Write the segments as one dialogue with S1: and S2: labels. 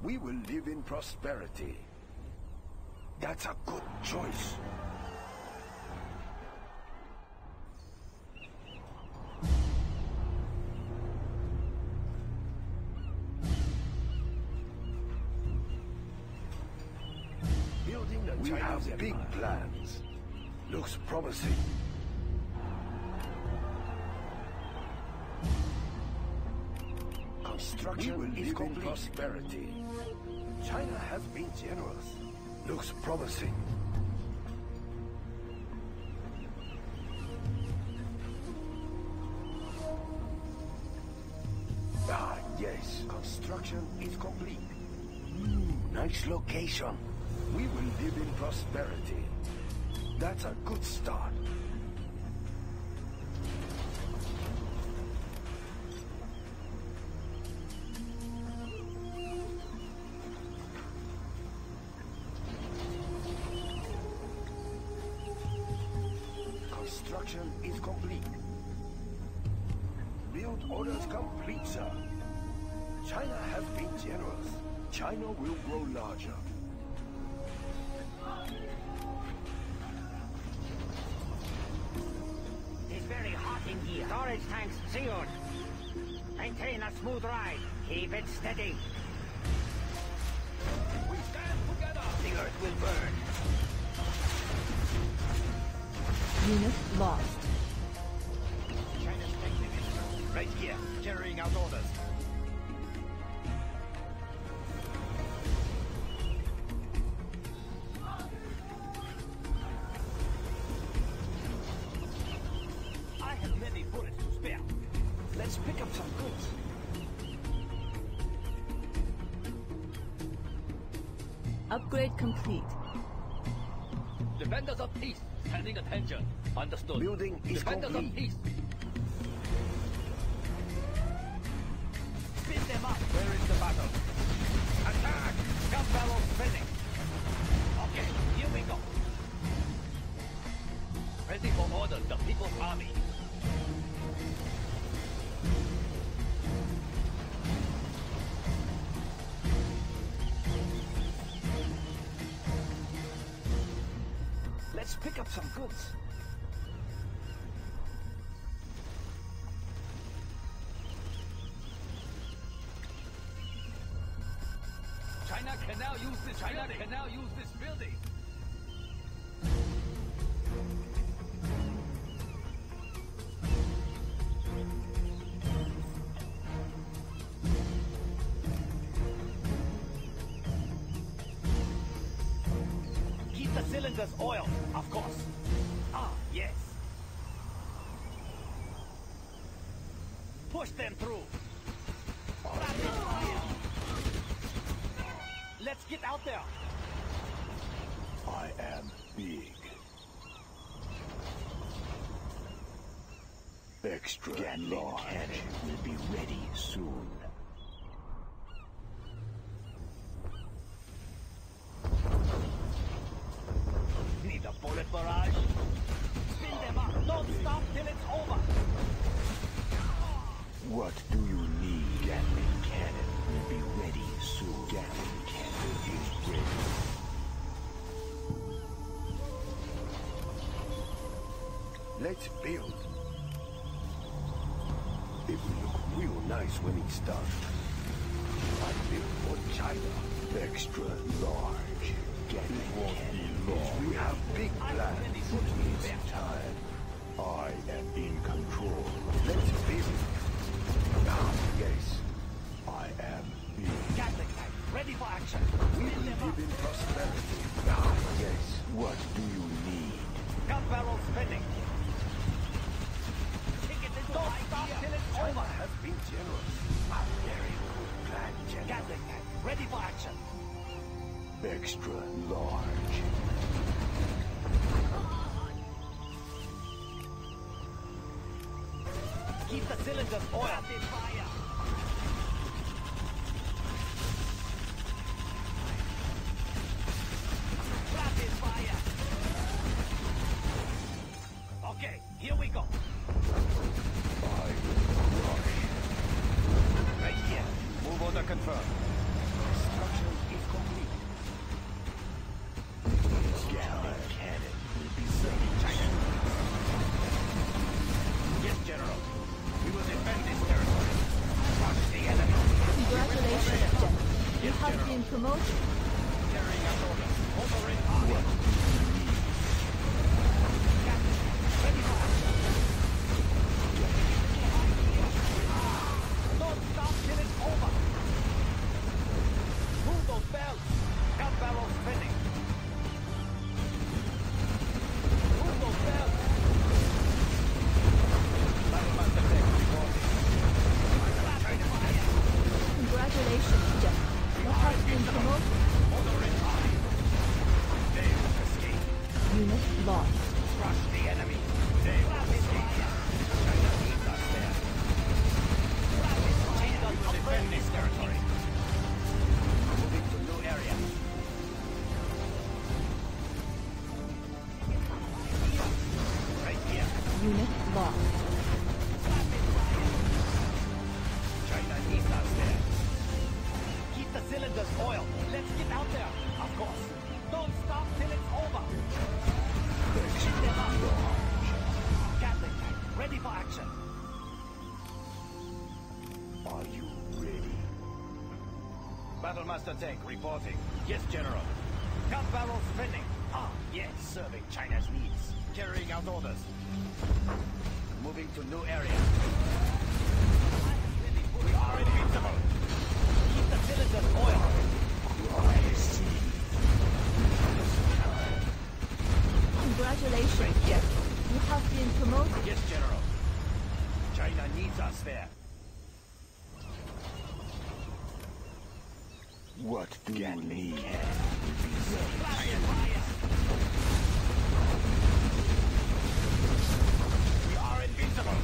S1: We will live in prosperity. That's a good choice. Building the We have big plans. Looks promising. Construction is complete. Prosperity. China has been generous. Looks promising. Ah, yes. Construction is complete. Nice location. We will live in prosperity. That's a good start. Construction is complete. Build orders complete, sir. China has been generous. China will grow larger.
S2: It's very hot in here. Storage tanks sealed. Maintain a smooth ride. Keep it steady. We stand together. The earth will burn.
S3: Unit lost.
S2: China's taking it. Right here, carrying out orders. I have many bullets to spare. Let's pick up some goods.
S3: Upgrade complete.
S4: Defenders of peace, standing attention. Understood.
S1: Building is
S4: Defenders
S1: complete.
S4: of peace.
S2: Spin them up. Where is the battle? Attack! Gun barrel spinning. Okay, here we go.
S4: Ready for order, the People's Army.
S2: Let's pick up some goods.
S4: China can now use this. China can now use this building.
S2: Keep the cylinders oiled, of course. Ah, yes. Push them through. Rapid fire. Let's get out there.
S1: I am big. Extra Gatling cannon will be ready soon.
S2: Need a bullet barrage? Spin them up. Don't stop till it's over.
S1: What do you need? Gatling cannon will be ready soon. Gatling cannon is ready. Let's build. It will look real nice when it's done. I built for China. Extra large. Gatling cannon. We have big plans. It's time. I am in control. Let's build. Ah, yes. I am big.
S2: Gatling tank, ready for action.
S1: We will live in prosperity. Ah, yes. What do you need?
S2: Gun barrel spinning. Don't stop till it's
S1: China
S2: over.
S1: has been generous. A very good plan, General.
S2: Gatling tank, ready for action.
S1: Extra large.
S2: Keep the cylinders oiled. Rapid fire. Rapid fire. Okay, here we go.
S1: I will rush.
S2: Right here. Move order confirmed. Construction complete.
S1: Gatling cannon will be
S2: Serving China. Yes, General. We will defend this territory. Crush the enemy.
S3: Congratulations, General. You
S2: Yes,
S3: have
S2: General.
S3: been promoted.
S2: Carrying out orders. Over in army. Captain, ready for action. Don't stop till it's over. Move those bells. Count barrels spinning. Move those bells. Battlemaster Tech reporting.
S3: Congratulations, General. You have been promoted.
S2: Over in army. They will escape.
S3: Unit lost.
S2: Crush the enemy. They will escape. China needs us there. China will defend this territory. Moving to new area. Right here.
S3: Unit lost.
S2: China needs us there. Keep the cylinders oiled. Let's get out there. Of course. Don't stop till it's over. Shoot them up. Gatling tank, ready for action.
S1: Are you ready?
S2: Battlemaster tank reporting. Yes, General. Count barrels spinning. Ah, yes, serving China's needs. Carrying out orders. Moving to new area. We are invincible. Keep the cylinders oiled.
S3: Congratulations, General. You have been promoted.
S2: Yes, General. China needs us there.
S1: What do you need?
S2: We are invincible.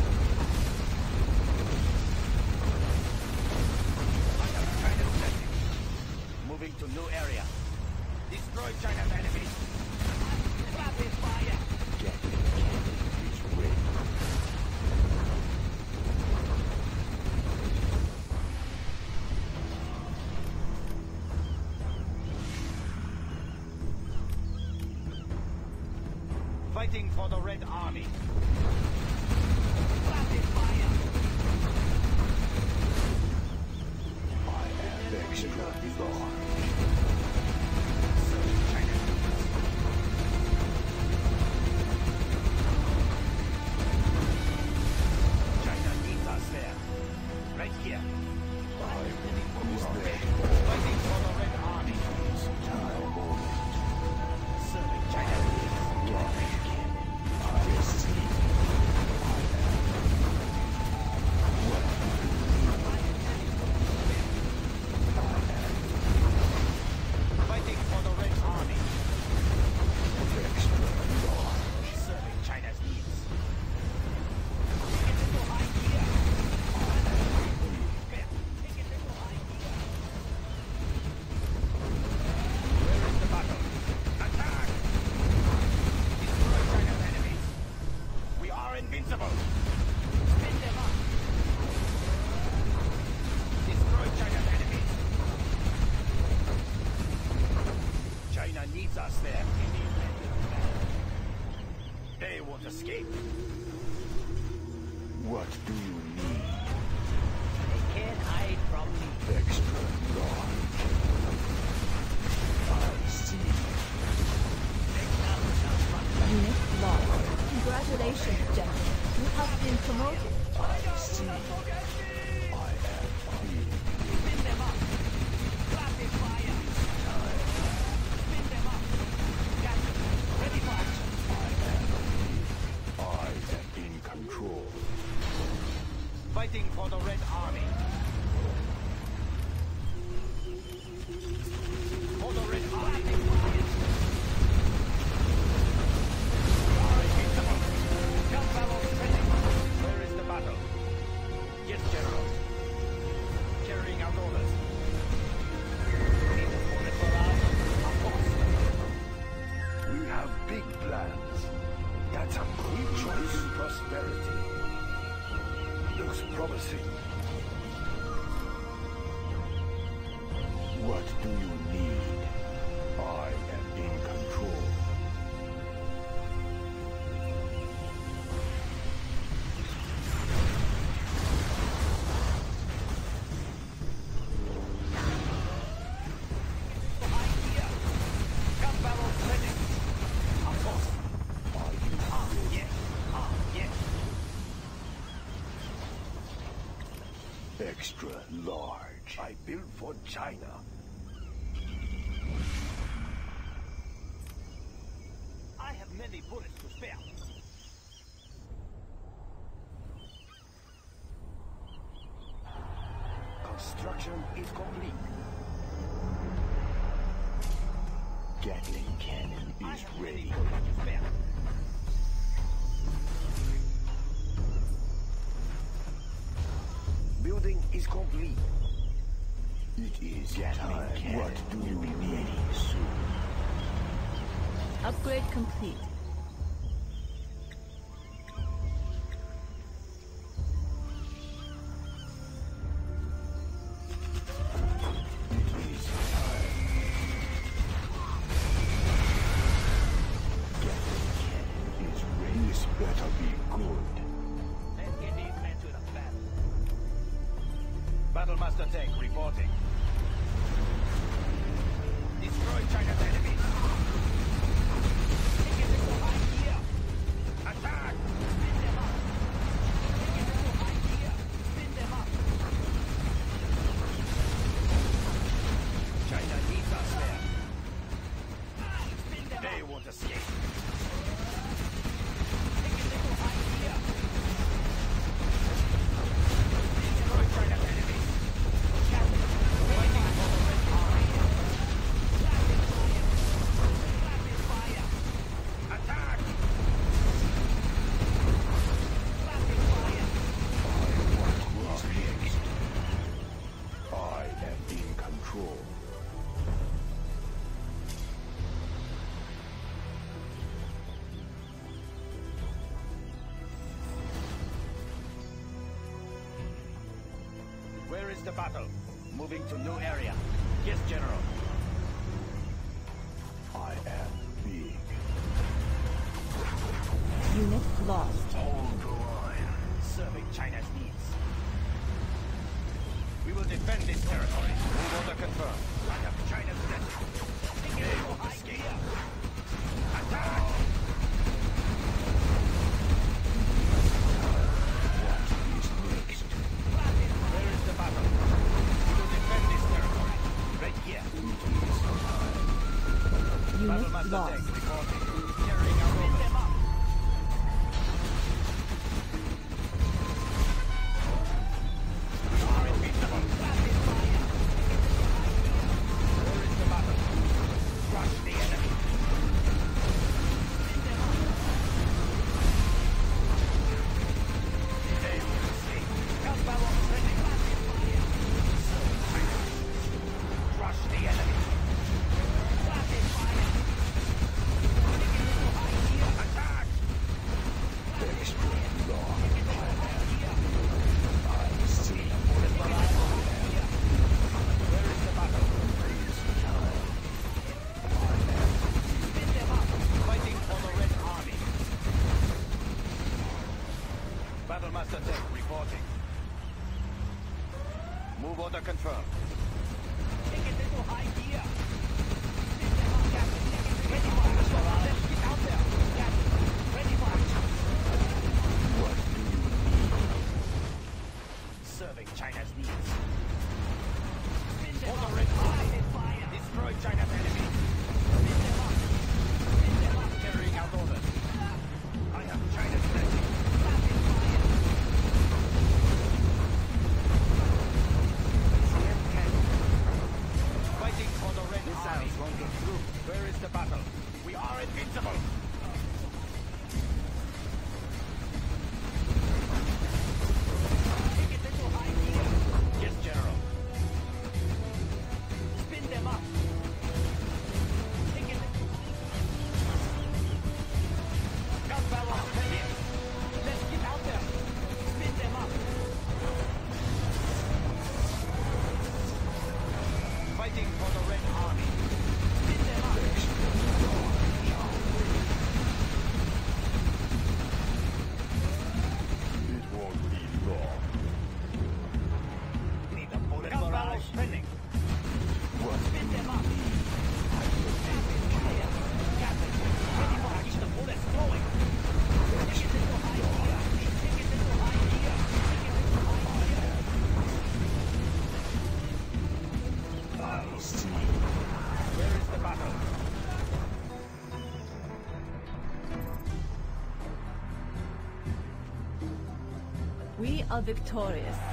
S2: I am China's sending. Moving to new area. Destroy China's enemies. Rapid fire.
S1: Gatling cannon is ready.
S2: Fighting for the Red Army. Rapid fire.
S1: I am extra large.
S2: Serving China. China needs us there. Right here.
S1: Who's there?
S2: Fighting for the Red Army.
S1: Time moment.
S2: Serving China.
S1: Gatling cannon. I see.
S2: Fighting for the Red Army.
S1: Extra large.
S2: Serving China's needs. Take it into high gear. Take it into high gear. Where is the battle? Attack! Destroy China's enemies. We are invincible. Spin them up. Destroy China's enemies. China needs us there. They won't escape.
S1: What do you need?
S2: They can't hide from me.
S1: Extra large. I see.
S3: Unit lost. Congratulations, General. You have been promoted.
S1: I see. I am free.
S2: Spin them up. Rapid fire. Spin them up. Captain, ready for action.
S1: I am in control.
S2: Fighting for the Red Army. For the Red Army. We are invincible. Gun barrels spinning. Where is the battle? Yes, General. Carrying out orders. Need a bullet for us? Of course.
S1: We have big plans. That's a good choice in prosperity. Looks promising. What do you need? China.
S2: I have many bullets to spare.
S1: Construction is complete. Gatling cannon
S2: I
S1: is
S2: have many
S1: ready.
S2: bullets to spare.
S1: Building is complete. It is Gatling cannon. What do you need soon?
S3: Upgrade complete.
S2: Battlemaster tank reporting. Destroy China's enemies. Take it into high gear. Attack! Spin them up. Take it into high gear. Spin them up. China needs us there. Spin them they won't escape. Take it into high gear. Destroy China's enemies. Where is the battle? Moving to new area. Yes, General.
S1: I am big.
S3: Unit lost.
S1: Hold the line.
S2: Serving China's needs. We will defend this territory. Move order confirmed. I have China's blessing. They won't escape. Attack! Where is the battle? We will defend this territory. Right here.
S3: Unit
S2: Battlemaster
S3: lost.
S2: tank reporting. Carrying our rover. Them up. We are invincible. Where is the battle? Crush the enemy. They will escape. Gun barrel ready. Crush the enemy. Attack!
S1: Extra long. I see.
S2: Where is the battle? Spin them up. Fighting for the Red Army. Battlemaster tank reporting. Move order confirmed. Take it into high gear. Spin them up, Captain. Ready for action. Let's get out there. Captain, ready for action.
S1: What do you
S2: Serving China's needs. Spin them up. Red Army. Destroy China's enemies. Spin them up. Spin them up. Carrying out orders. I have China's blessing. Fighting for the Red Army. Won't get through. Where is the battle? We are invincible. Take it into high gear. Yes, General. Spin them up. Take it. Gun barrel ready. Let's get out there. Spin them up. Fighting for the Red Army. Spin them up.
S1: It won't be long.
S2: Need a bullet barrage spinning.
S1: What
S2: Spin them up. Captain, ready for keep the bullets flowing. Take it into high gear. Take it into high gear. Take it into high gear.
S1: sea.
S4: Where is the battle?
S3: We are victorious.